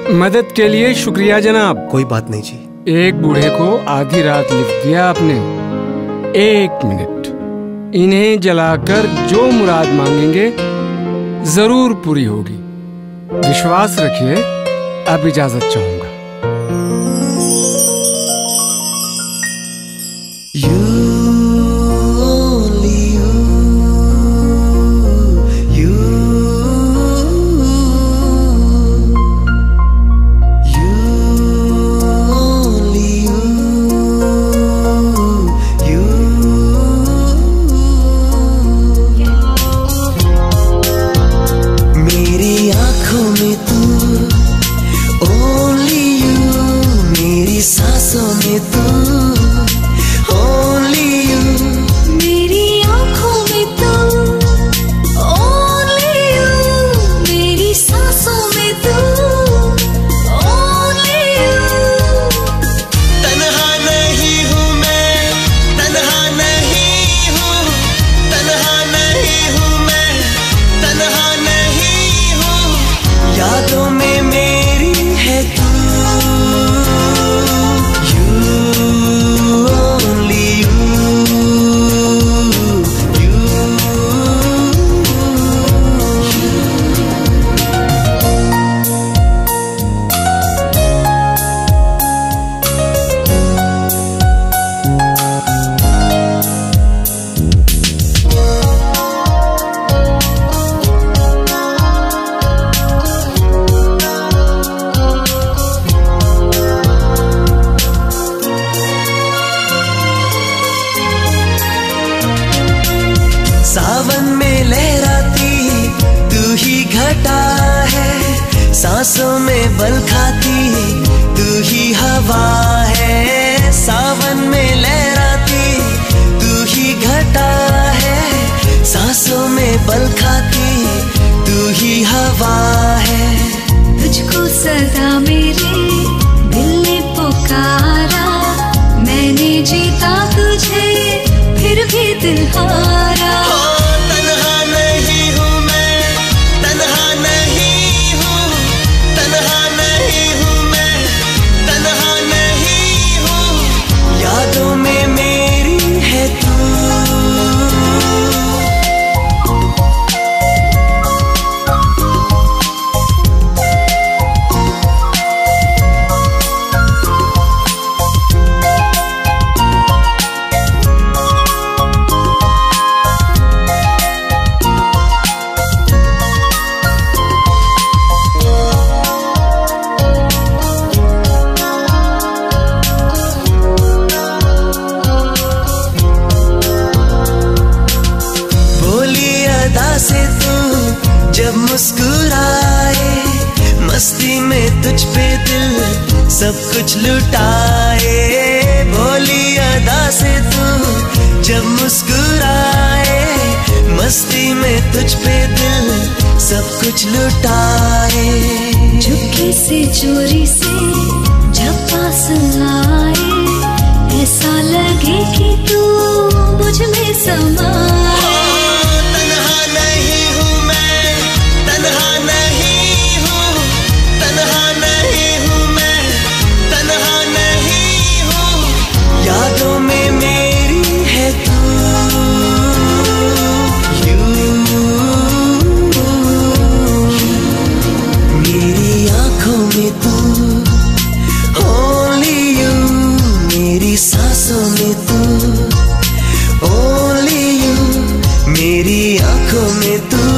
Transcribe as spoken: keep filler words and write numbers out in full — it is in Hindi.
मदद के लिए शुक्रिया जनाब। कोई बात नहीं जी। एक बूढ़े को आधी रात लिख दिया आपने। एक मिनट, इन्हें जलाकर जो मुराद मांगेंगे जरूर पूरी होगी। विश्वास रखिए। अब इजाजत चाहूंगा। सावन में लहराती तू ही घटा है, सांसों में बल खाती तू ही हवा है। सावन में लहराती तू ही घटा है, सांसों में बल खाती तू ही हवा है। तुझको सदा मेरे दिल ने पुकारा, मैंने जीता तुझे फिर भी दिल हारा। से तू जब मुस्कुराए, मस्ती में तुझ पे दिल सब कुछ लुटाए। भोली अदा से तू जब मुस्कुराए, मस्ती में तुझ पे दिल सब कुछ लुटाए। चुपके से चोरी से जब पास आए, ऐसा लगे कि तू मुझ में समाए। सांसों में तू, ओनली यू, मेरी आंखों में तू।